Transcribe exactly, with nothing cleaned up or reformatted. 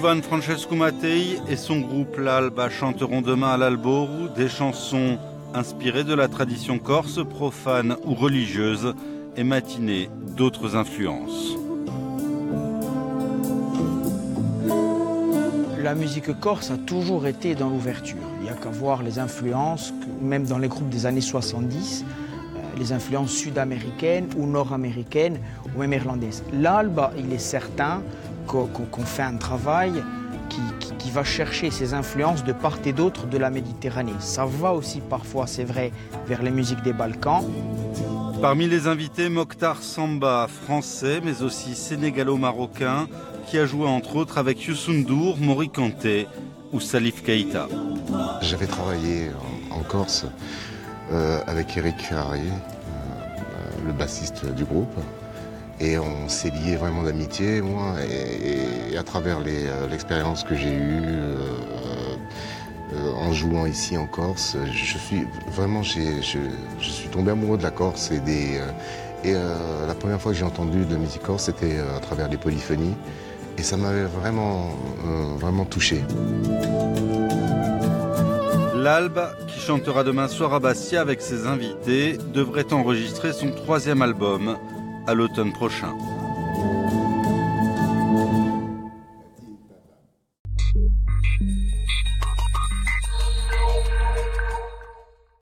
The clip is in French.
Giovan Francesco Mattei et son groupe L'Alba chanteront demain à l'Alboru des chansons inspirées de la tradition corse, profane ou religieuse, et matinées d'autres influences. La musique corse a toujours été dans l'ouverture. Il n'y a qu'à voir les influences, même dans les groupes des années soixante-dix, euh, les influences sud-américaines ou nord-américaines ou même irlandaises. L'Alba, il est certain qu'on qu'on fait un travail qui, qui, qui va chercher ces influences de part et d'autre de la Méditerranée. Ça va aussi parfois, c'est vrai, vers les musiques des Balkans. Parmi les invités, Mokhtar Samba, français, mais aussi sénégalo-marocain, qui a joué entre autres avec Youssou N'Dour, Mori Kanté ou Salif Keïta. J'avais travaillé en, en Corse euh, avec Eric Ferrari, euh, le bassiste du groupe, et on s'est liés vraiment d'amitié, moi, et, et à travers l'expérience que j'ai eue euh, euh, en jouant ici en Corse, je suis vraiment, je, je suis tombé amoureux de la Corse et des... Euh, et euh, la première fois que j'ai entendu de la musique corse, c'était à travers les polyphonies. Et ça m'avait vraiment, euh, vraiment touché. L'Alba, qui chantera demain soir à Bastia avec ses invités, devrait enregistrer son troisième album à l'automne prochain.